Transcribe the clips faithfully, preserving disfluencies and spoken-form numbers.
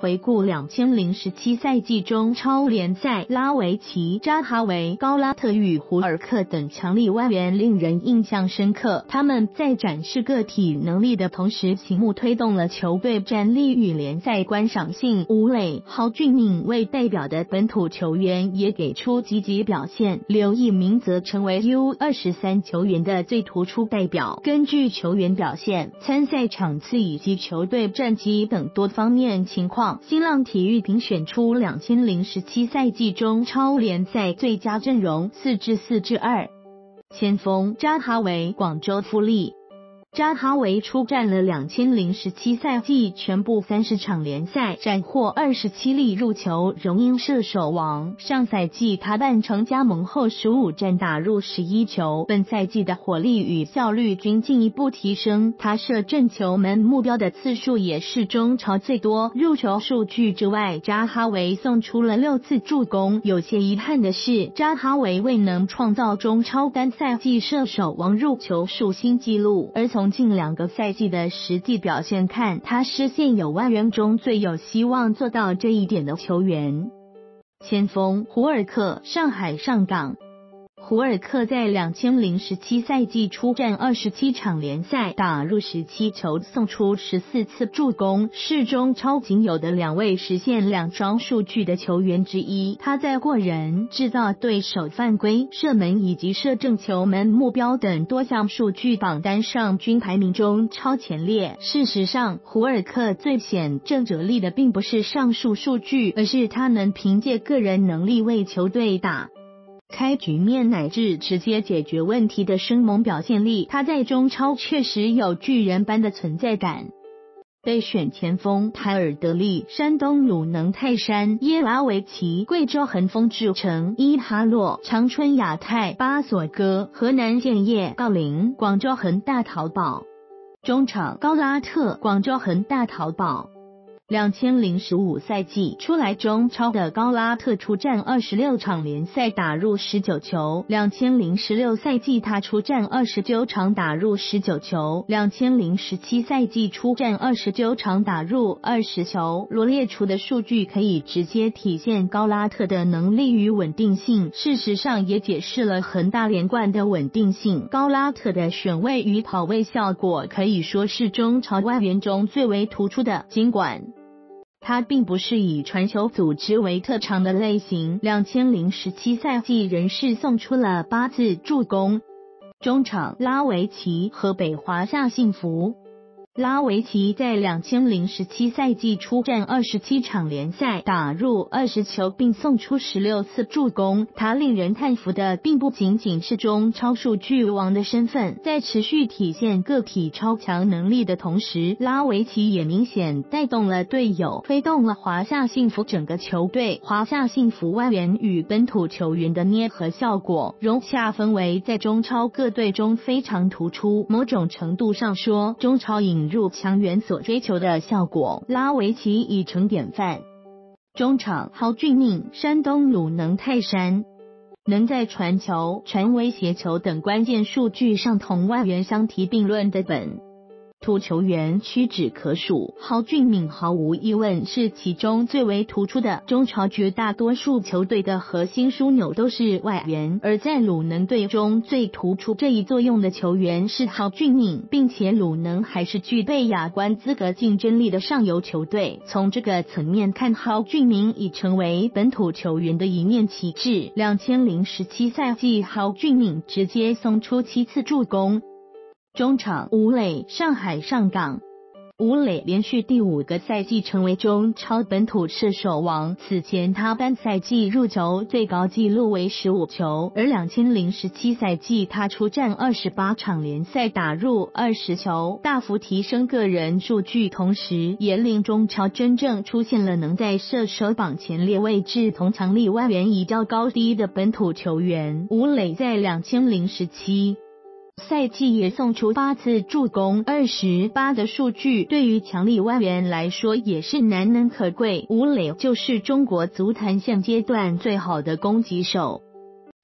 回顾两千零十七赛季中超联赛，拉维奇、扎哈维、高拉特与胡尔克等强力外援令人印象深刻。他们在展示个体能力的同时，醒目推动了球队战力与联赛观赏性。吴磊、郝俊闵为代表的本土球员也给出积极表现，刘奕明则成为 U 二十三 球员的最突出代表。根据球员表现、参赛场次以及球队战绩等多方面情况，新浪体育评选出两千零十七赛季中超联赛最佳阵容四至四至二。前锋扎哈维，广州富力。扎哈维出战了两千零十七赛季全部三十场联赛，斩获二十七粒入球，荣膺射手王。上赛季他半程加盟后十五战打入十一球，本赛季的火力与效率均进一步提升，他射正球门目标的次数也是中超最多。入球数据之外，扎哈维送出了六次助攻。有些遗憾的是，扎哈维未能创造中超单赛季射手王入球数新纪录，而从从近两个赛季的实际表现看，他是现有外援中最有希望做到这一点的球员。前锋胡尔克，上海上港。胡尔克在两千零十七赛季出战二十七场联赛，打入十七球，送出十四次助攻，是中超仅有的两位实现两双数据的球员之一。他在过人、制造对手犯规、射门以及射正球门目标等多项数据榜单上均排名中超前列。事实上，胡尔克最显正着力的并不是上述数据，而是他能凭借个人能力为球队打开局面乃至直接解决问题的生猛表现力，他在中超确实有巨人般的存在感。备选前锋泰尔德利，山东鲁能泰山、耶拉维奇、贵州恒丰智诚、伊哈洛、长春亚泰、巴索戈、河南建业、郜林、广州恒大淘宝。中场高拉特，广州恒大淘宝。两千零十五赛季初来中超的高拉特出战二十六场联赛，打入十九球。两千零十六赛季他出战二十九场，打入十九球。两千零十七赛季出战二十九场，打入二十球。罗列出的数据可以直接体现高拉特的能力与稳定性，事实上也解释了恒大连冠的稳定性。高拉特的选位与跑位效果可以说是中超外援中最为突出的，尽管他并不是以传球组织为特长的类型，两千零十七赛季仍是送出了八次助攻。中场拉维奇，河北华夏幸福。拉维奇在两千零十七赛季出战二十七场联赛，打入二十球并送出十六次助攻。他令人叹服的并不仅仅是中超数据王的身份，在持续体现个体超强能力的同时，拉维奇也明显带动了队友，推动了华夏幸福整个球队。华夏幸福外援与本土球员的捏合效果，融洽氛围在中超各队中非常突出。某种程度上说，中超引入强援所追求的效果，拉维奇已成典范。中场郝俊闵，山东鲁能泰山。能在传球、传威胁球等关键数据上同外援相提并论的本土球员屈指可数，郝俊闵毫无疑问是其中最为突出的。中超绝大多数球队的核心枢纽都是外援，而在鲁能队中最突出这一作用的球员是郝俊闵，并且鲁能还是具备亚冠资格竞争力的上游球队。从这个层面看，郝俊闵已成为本土球员的一面旗帜。两千零十七赛季，郝俊闵直接送出七次助攻。中场吴磊，上海上港。吴磊连续第五个赛季成为中超本土射手王，此前他单赛季入球最高纪录为十五球，而两千零十七赛季他出战二十八场联赛，打入二十球，大幅提升个人数据，同时也令中超真正出现了能在射手榜前列位置同强力外援一较高低的本土球员。吴磊在两千零十七赛季也送出八次助攻，二十八的数据对于强力外援来说也是难能可贵。吴磊就是中国足坛现阶段最好的攻击手。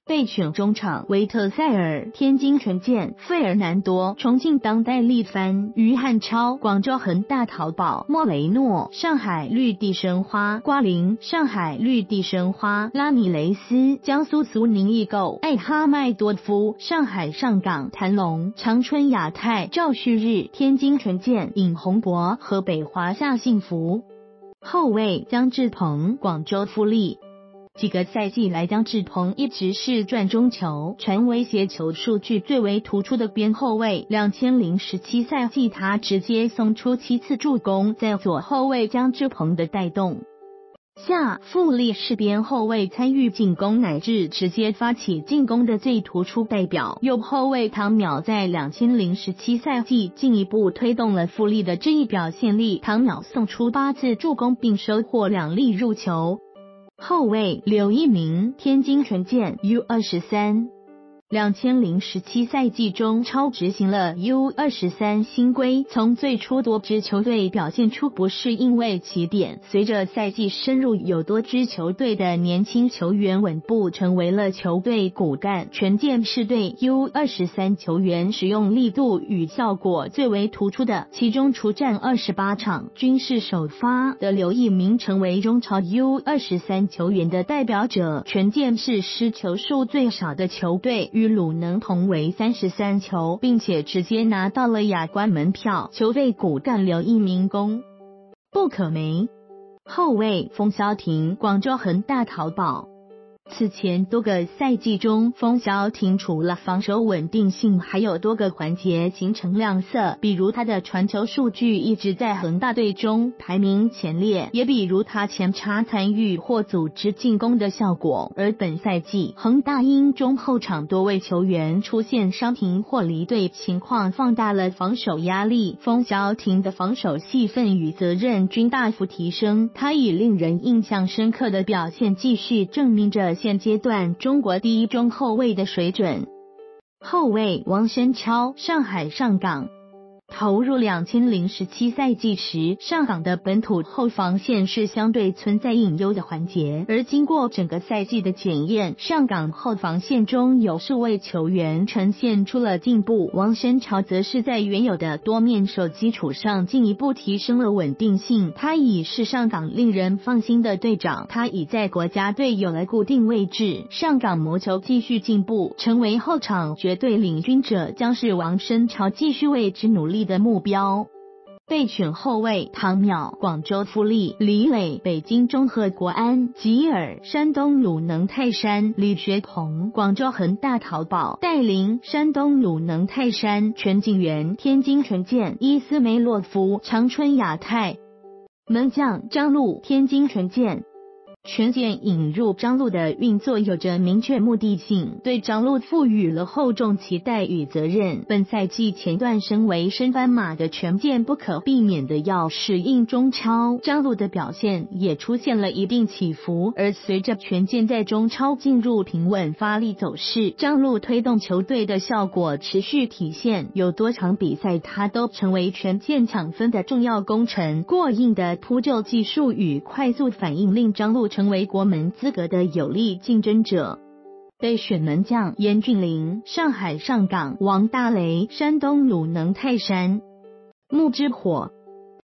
备选中场维特塞尔、天津权健、费尔南多、重庆当代力帆、于汉超、广州恒大淘宝、莫雷诺、上海绿地申花、瓜林、上海绿地申花、拉米雷斯、江苏苏宁易购、艾哈迈多夫、上海上港、谭龙、长春亚泰、赵旭日、天津权健、尹洪博、河北华夏幸福。后卫姜志鹏、广州富力。几个赛季来，姜志鹏一直是传中球、传威胁球数据最为突出的边后卫。两千零十七赛季，他直接送出七次助攻，在左后卫姜志鹏的带动下，富力是边后卫参与进攻乃至直接发起进攻的最突出代表。右后卫唐淼在两千零十七赛季进一步推动了富力的这一表现力，唐淼送出八次助攻并收获两粒入球。后卫刘一鸣，天津权健 U 二十三。两千零十七赛季中超执行了 U 二十三 新规，从最初多支球队表现出不适应为起点，随着赛季深入，有多支球队的年轻球员稳步成为了球队骨干。权健是对 U 二十三 球员使用力度与效果最为突出的，其中出战二十八场均是首发的刘一鸣成为中超 U 二十三 球员的代表者。权健是失球数最少的球队，与鲁能同为三十三球，并且直接拿到了亚冠门票。球队骨干刘一鸣功不可没。后卫冯潇霆，广州恒大淘宝。此前多个赛季中，冯潇霆除了防守稳定性，还有多个环节形成亮色，比如他的传球数据一直在恒大队中排名前列，也比如他前插参与或组织进攻的效果。而本赛季，恒大因中后场多位球员出现伤停或离队情况，放大了防守压力，冯潇霆的防守戏份与责任均大幅提升，他以令人印象深刻的表现继续证明着现阶段中国第一中后卫的水准。后卫王申超，上海上港。投入两千零十七赛季时，上港的本土后防线是相对存在隐忧的环节，而经过整个赛季的检验，上港后防线中有数位球员呈现出了进步，王申超则是在原有的多面手基础上进一步提升了稳定性，他已是上港令人放心的队长，他已在国家队有了固定位置，上港魔球继续进步，成为后场绝对领军者，将是王申超继续为之努力的目标。备选后卫唐淼，广州富力；李磊，北京中赫国安；吉尔，山东鲁能泰山；李学鹏，广州恒大淘宝；戴麟，山东鲁能泰山；全景元，天津权健；伊斯梅洛夫，长春亚泰。门将张路，天津权健。权健引入张路的运作有着明确目的性，对张路赋予了厚重期待与责任。本赛季前段身为升班马的权健不可避免的要适应中超，张路的表现也出现了一定起伏，而随着权健在中超进入平稳发力走势，张路推动球队的效果持续体现，有多场比赛他都成为权健抢分的重要功臣，过硬的扑救技术与快速反应令张路成为国门资格的有力竞争者。备选门将严俊凌，上海上港；王大雷，山东鲁能泰山。木之火，